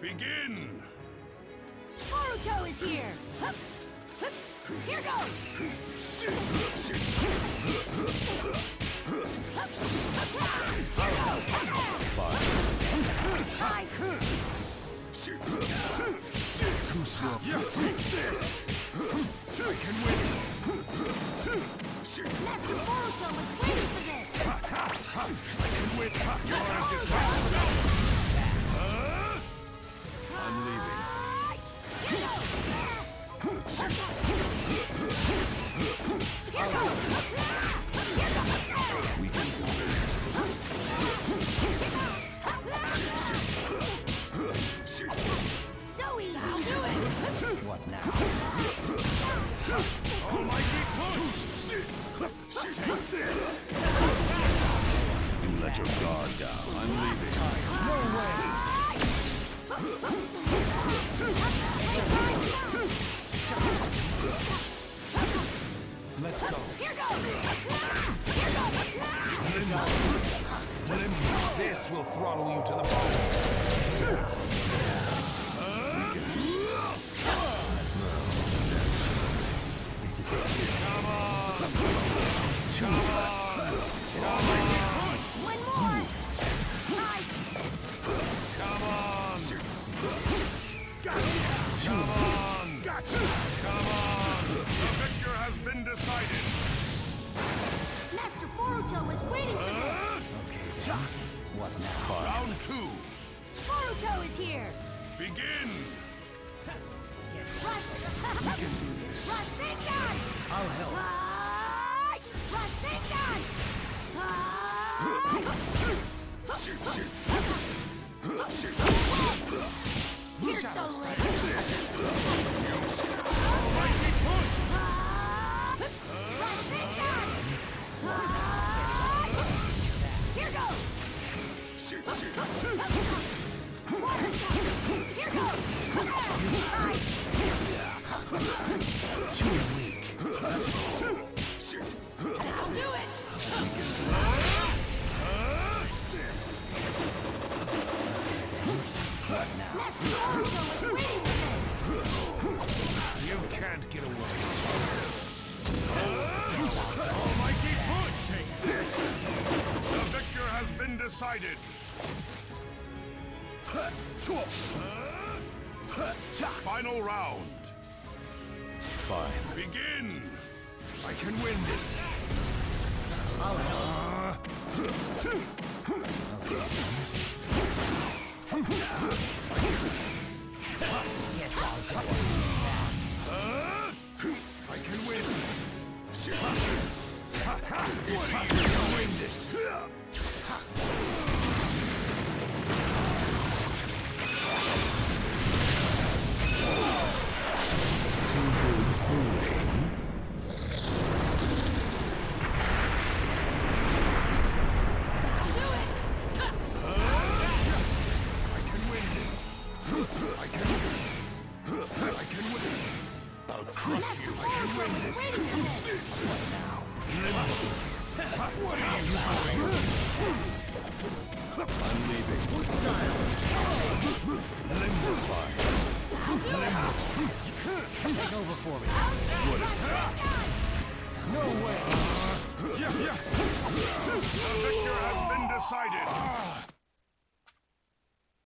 Begin! Boruto is here! Hup, hup, here goes! Too slow. Yeah, take this! I can win! Master Boruto was waiting for this! I can win! You're I'm leaving. We can do this. So easy! I'll do it! What now? Almighty push! Take this! You let your guard down. I'm leaving. No way! Let's go. Here goes! This will throttle you to the bone. This is it. Come on! Come on! One more! Come on! Come on! Gotcha! Come on! The victor has been decided. Master Boruto was waiting for this! What now? Round 2. Boruto is here! Begin! Rasengan! I'll help. Rasengan! You're so late! Almighty push! Rasengan! Here goes! Water style! Here goes! Too weak. I'll do it! Master Boruto was waiting for this! You can't get away. Almighty push! Take this! The victor has been decided. Final round. Fine. Begin! I can win this. I'll help. Yes, I'll go. I can win. What are you gonna win this? I'll crush you. I can win this. What now? What are you doing? I'm leaving. What style? Limberfy. Take over for me. What is that? No way. The victor has been decided.